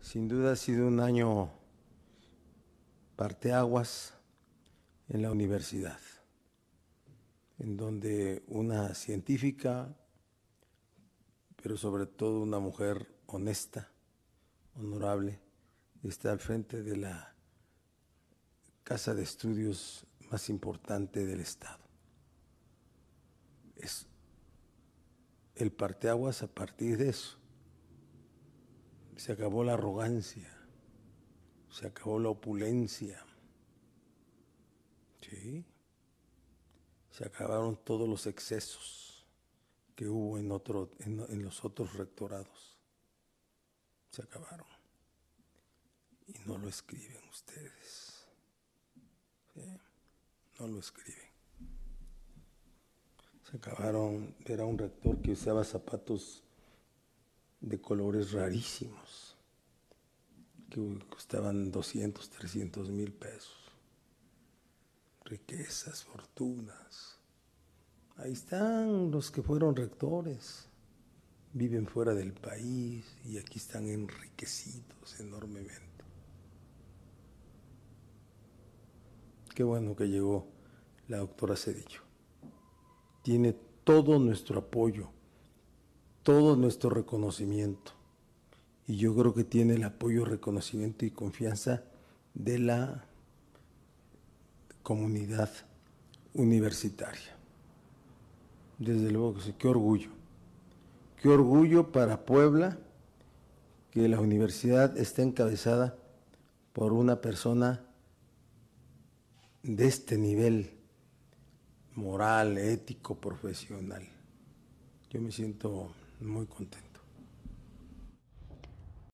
Sin duda ha sido un año parteaguas en la universidad, en donde una científica, pero sobre todo una mujer honesta, honorable, está al frente de la casa de estudios más importante del Estado. Es el parteaguas. A partir de eso se acabó la arrogancia, se acabó la opulencia, ¿sí? Se acabaron todos los excesos que hubo en los otros rectorados. Se acabaron. Y no lo escriben ustedes. ¿Sí? No lo escriben. Se acabaron. Era un rector que usaba zapatos de colores rarísimos, que costaban 200, 300 mil pesos. Riquezas, fortunas. Ahí están los que fueron rectores. Viven fuera del país y aquí están enriquecidos enormemente. Qué bueno que llegó la doctora Cedillo. Tiene todo nuestro apoyo, todo nuestro reconocimiento. Y yo creo que tiene el apoyo, reconocimiento y confianza de la comunidad universitaria. Desde luego que sí, qué orgullo. Qué orgullo para Puebla que la universidad esté encabezada por una persona de este nivel moral, ético, profesional. Yo me siento muy contento.